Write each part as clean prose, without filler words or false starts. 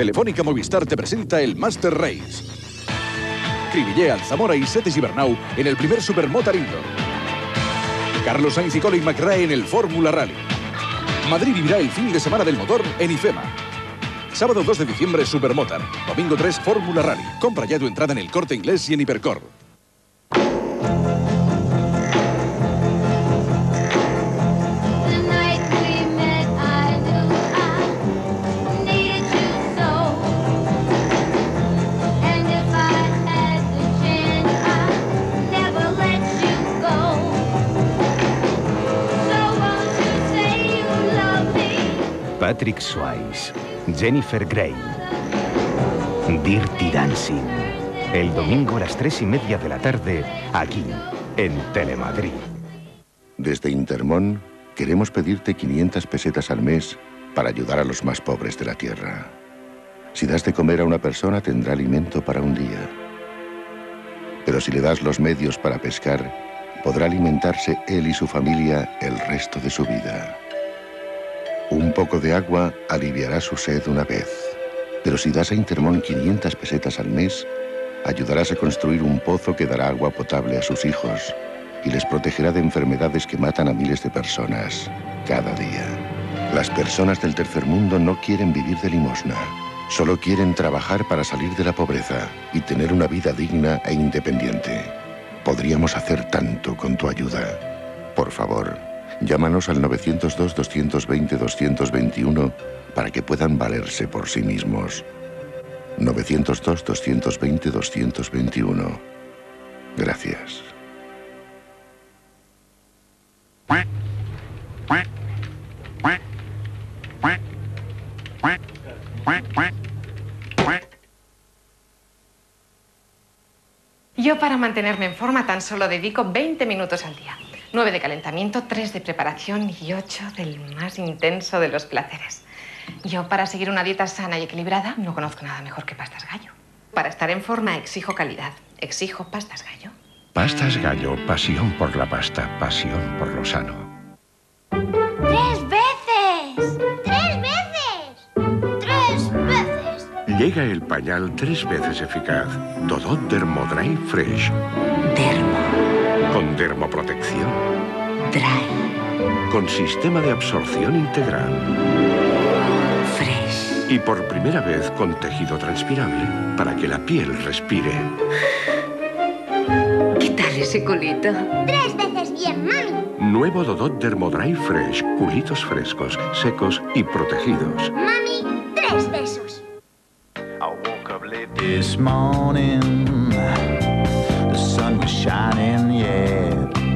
Telefónica Movistar te presenta el Master Race. Cribillé, Alzamora y Setes y Bernau en el primer Supermotar Indoor. Carlos Sainz y Colin McRae en el Fórmula Rally. Madrid vivirá el fin de semana del motor en IFEMA. Sábado 2 de diciembre Supermotar. Domingo 3 Fórmula Rally. Compra ya tu entrada en El Corte Inglés y en Hipercor. Patrick Swayze, Jennifer Grey, Dirty Dancing. El domingo a las 3:30 de la tarde, aquí, en Telemadrid. Desde Intermón queremos pedirte 500 pesetas al mes para ayudar a los más pobres de la tierra. Si das de comer a una persona, tendrá alimento para un día. Pero si le das los medios para pescar, podrá alimentarse él y su familia el resto de su vida. Un poco de agua aliviará su sed una vez. Pero si das a Intermón 500 pesetas al mes, ayudarás a construir un pozo que dará agua potable a sus hijos y les protegerá de enfermedades que matan a miles de personas cada día. Las personas del tercer mundo no quieren vivir de limosna. Solo quieren trabajar para salir de la pobreza y tener una vida digna e independiente. Podríamos hacer tanto con tu ayuda. Por favor, llámanos al 902-220-221 para que puedan valerse por sí mismos. 902-220-221. Gracias. Yo para mantenerme en forma tan solo dedico 20 minutos al día. 9 de calentamiento, 3 de preparación y 8 del más intenso de los placeres. Yo para seguir una dieta sana y equilibrada no conozco nada mejor que Pastas Gallo. Para estar en forma exijo calidad. Exijo Pastas Gallo. Pastas Gallo, pasión por la pasta, pasión por lo sano. ¡3 veces! ¡3 veces! ¡3 veces! Llega el pañal 3 veces eficaz. Dodot Dermodry Fresh. Dermo. Con dermoprotección. Dry. Con sistema de absorción integral. Fresh. Y por primera vez con tejido transpirable para que la piel respire. ¿Qué tal ese culito? 3 veces bien, mami. Nuevo Dodot Dermodry Fresh. Culitos frescos, secos y protegidos. Mami, 3 besos. I woke up late this morning. The sun was shining, yeah.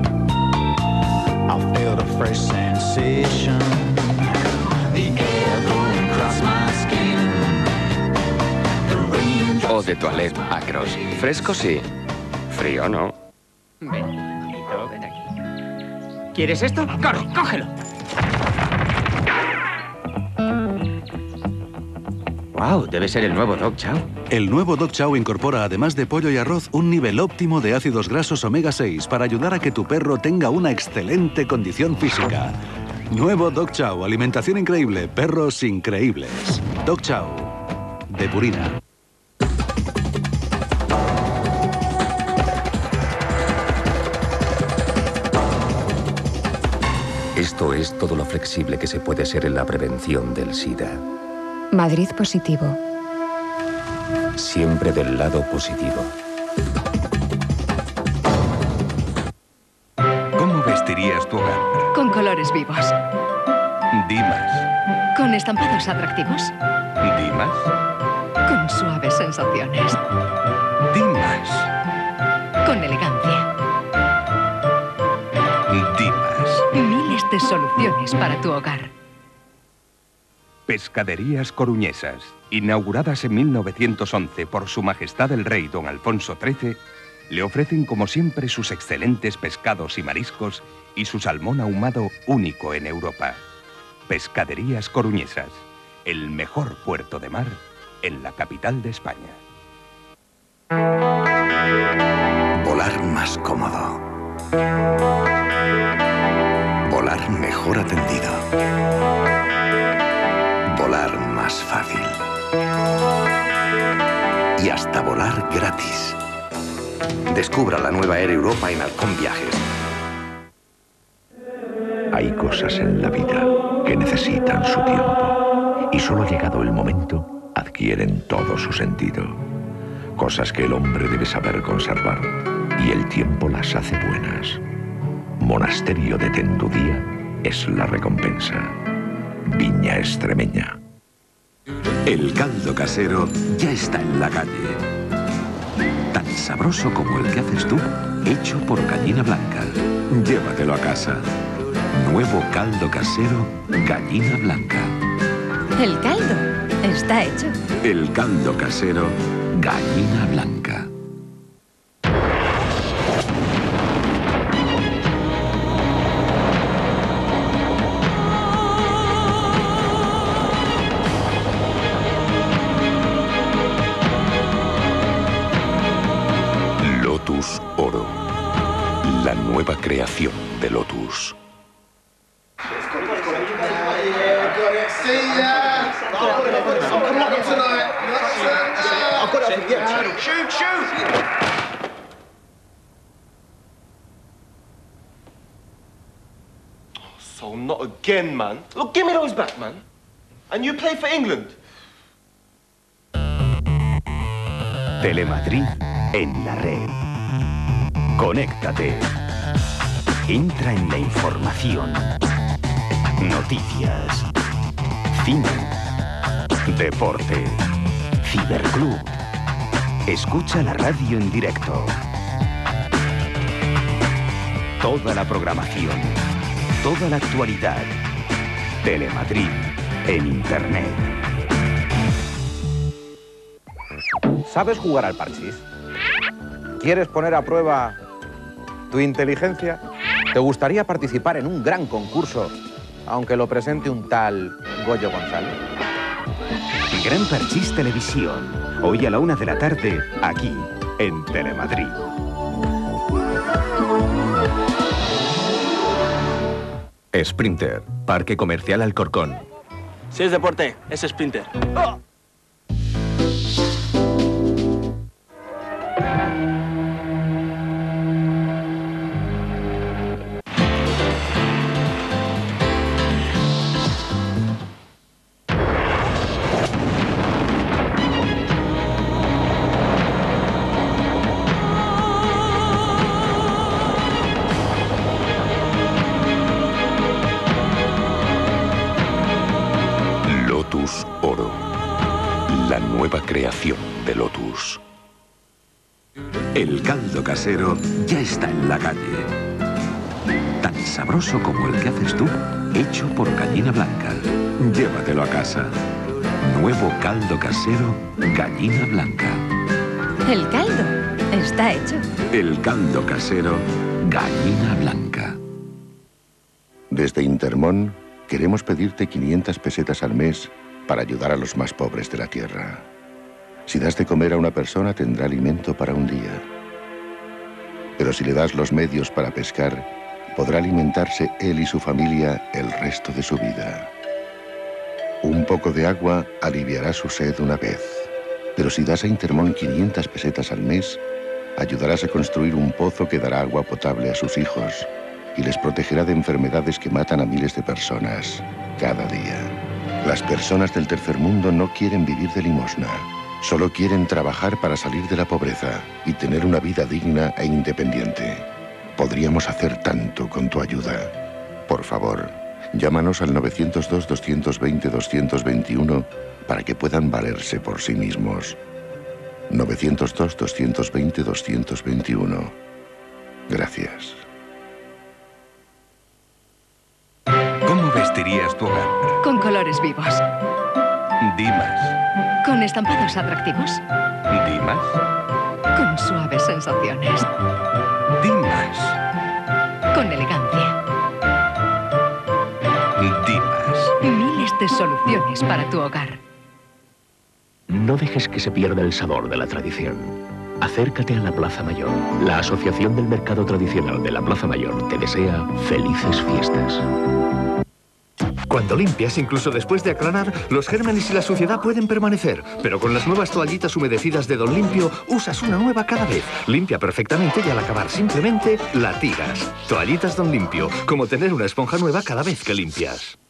I felt a fresh sensation. The air blowing across my skin. The rain. Eau de toilette Acros. Fresco sí, frío no. Ven, hijito, ven aquí. ¿Quieres esto? ¡Corre, cógelo! ¡Wow! Debe ser el nuevo Dog Chow. El nuevo Dog Chow incorpora, además de pollo y arroz, un nivel óptimo de ácidos grasos omega 6 para ayudar a que tu perro tenga una excelente condición física. Nuevo Dog Chow, alimentación increíble, perros increíbles. Dog Chow, de Purina. Esto es todo lo flexible que se puede ser en la prevención del SIDA. Madrid Positivo. Siempre del lado positivo. ¿Cómo vestirías tu hogar? Con colores vivos. Dimas. Con estampados atractivos. Dimas. Con suaves sensaciones. Dimas. Con elegancia. Dimas. Miles de soluciones para tu hogar. Pescaderías Coruñesas, inauguradas en 1911 por Su Majestad el Rey Don Alfonso XIII, le ofrecen como siempre sus excelentes pescados y mariscos y su salmón ahumado único en Europa. Pescaderías Coruñesas, el mejor puerto de mar en la capital de España. Volar más cómodo. Volar mejor atendido. Volar más fácil. y hasta volar gratis. Descubra la nueva Air Europa en Halcón Viajes. Hay cosas en la vida que necesitan su tiempo y solo llegado el momento adquieren todo su sentido. Cosas que el hombre debe saber conservar y el tiempo las hace buenas. Monasterio de Tendudía es la recompensa. Viña Extremeña. El caldo casero ya está en la calle. Tan sabroso como el que haces tú, hecho por Gallina Blanca. Llévatelo a casa. Nuevo caldo casero Gallina Blanca. El caldo está hecho. El caldo casero Gallina Blanca. Lotus Oro. La nueva creación de Lotus. So not again, man. Look, give me those back, man. And you play for England. Telemadrid en la red. Conéctate. Entra en la información. Noticias. Cine. Deporte. Ciberclub. Escucha la radio en directo. Toda la programación. Toda la actualidad. Telemadrid en Internet. ¿Sabes jugar al parchís? ¿Quieres poner a prueba tu inteligencia? ¿Te gustaría participar en un gran concurso, aunque lo presente un tal Goyo González? Gran Parchís Televisión. Hoy a la 1 de la tarde, aquí, en Telemadrid. Sprinter, Parque Comercial Alcorcón. Si es deporte, es Sprinter. ¡Oh! Lotus Oro. La nueva creación de Lotus. El caldo casero ya está en la calle. Tan sabroso como el que haces tú, hecho por Gallina Blanca. Llévatelo a casa. Nuevo caldo casero Gallina Blanca. El caldo está hecho. El caldo casero Gallina Blanca. Desde Intermón queremos pedirte 500 pesetas al mes para ayudar a los más pobres de la tierra. Si das de comer a una persona, tendrá alimento para un día. Pero si le das los medios para pescar, podrá alimentarse él y su familia el resto de su vida. Un poco de agua aliviará su sed una vez. Pero si das a Intermón 500 pesetas al mes, ayudarás a construir un pozo que dará agua potable a sus hijos y les protegerá de enfermedades que matan a miles de personas cada día. Las personas del tercer mundo no quieren vivir de limosna. Solo quieren trabajar para salir de la pobreza y tener una vida digna e independiente. Podríamos hacer tanto con tu ayuda. Por favor, llámanos al 902-220-221 para que puedan valerse por sí mismos. 902-220-221. Gracias. ¿Cómo vestirías tu hogar? Con colores vivos. Di más. Con estampados atractivos. Di más. Con suaves sensaciones. Di más. Con elegancia. Di más. Miles de soluciones para tu hogar. No dejes que se pierda el sabor de la tradición. Acércate a la Plaza Mayor. La Asociación del Mercado Tradicional de la Plaza Mayor te desea felices fiestas. Cuando limpias, incluso después de aclarar, los gérmenes y la suciedad pueden permanecer. Pero con las nuevas toallitas humedecidas de Don Limpio, usas una nueva cada vez. Limpia perfectamente y al acabar simplemente la tiras. Toallitas Don Limpio, como tener una esponja nueva cada vez que limpias.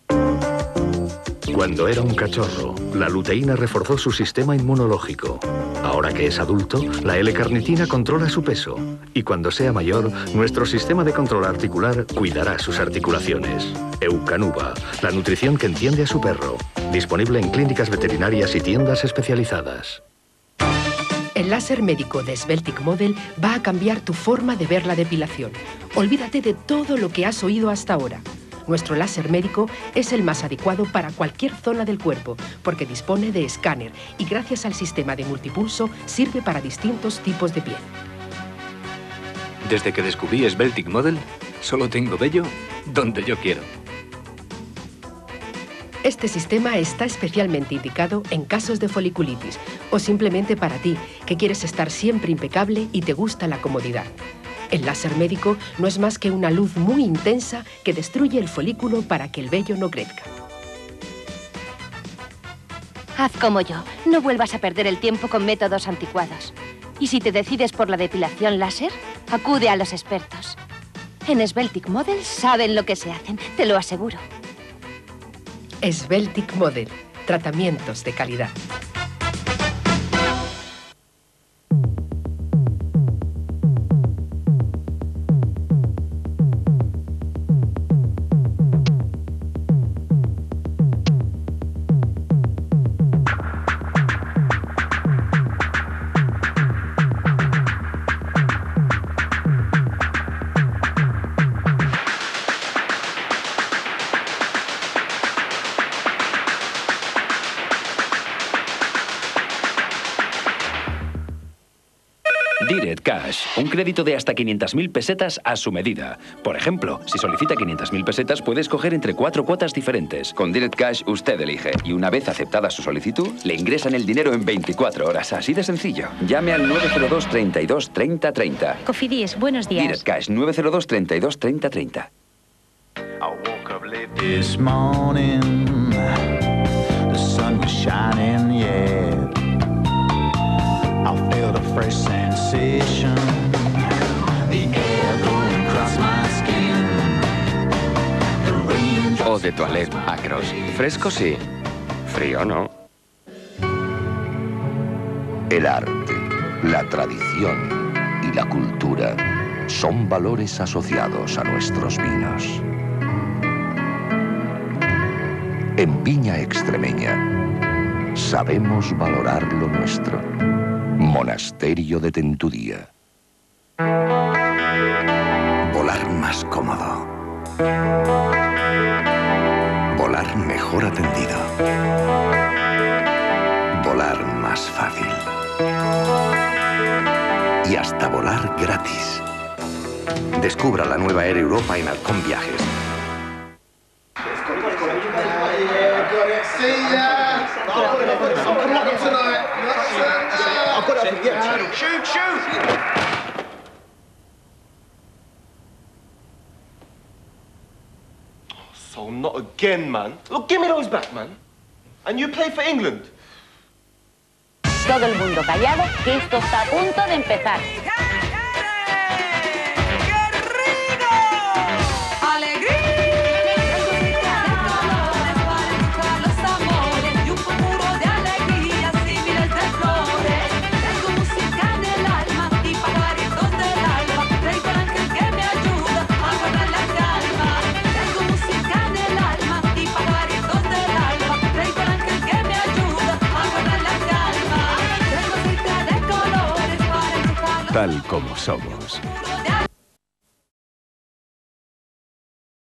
Cuando era un cachorro, la luteína reforzó su sistema inmunológico. Ahora que es adulto, la L-carnitina controla su peso. Y cuando sea mayor, nuestro sistema de control articular cuidará sus articulaciones. Eukanuba, la nutrición que entiende a su perro. Disponible en clínicas veterinarias y tiendas especializadas. El láser médico de Sveltic Model va a cambiar tu forma de ver la depilación. Olvídate de todo lo que has oído hasta ahora. Nuestro láser médico es el más adecuado para cualquier zona del cuerpo, porque dispone de escáner y gracias al sistema de multipulso sirve para distintos tipos de piel. Desde que descubrí Sveltic Model, solo tengo vello donde yo quiero. Este sistema está especialmente indicado en casos de foliculitis o simplemente para ti, que quieres estar siempre impecable y te gusta la comodidad. El láser médico no es más que una luz muy intensa que destruye el folículo para que el vello no crezca. Haz como yo. No vuelvas a perder el tiempo con métodos anticuados. Y si te decides por la depilación láser, acude a los expertos. En Sveltic Model saben lo que se hacen, te lo aseguro. Sveltic Model. Tratamientos de calidad. Direct Cash, un crédito de hasta 500.000 pesetas a su medida. Por ejemplo, si solicita 500.000 pesetas, puede escoger entre 4 cuotas diferentes. Con Direct Cash usted elige y una vez aceptada su solicitud, le ingresan el dinero en 24 horas. Así de sencillo. Llame al 902 32 30 30. Cofidis, buenos días. Direct Cash, 902 32 30 30. This morning, the sun was shining yet. I felt a fresh sensation, the air going across my skin. Eau de toilette Acros. Fresco sí, frío no. El arte, la tradición y la cultura son valores asociados a nuestros vinos. En Viña Extremeña sabemos valorar lo nuestro. Monasterio de Tentudía. Volar más cómodo. Volar mejor atendido. Volar más fácil. Y hasta volar gratis. Descubra la nueva Air Europa en Halcón Viajes. Shoot, shoot! So not again, man. Look, give me those back, man. And you play for England. Todo el mundo callado, que esto está a punto de empezar. Tal como somos.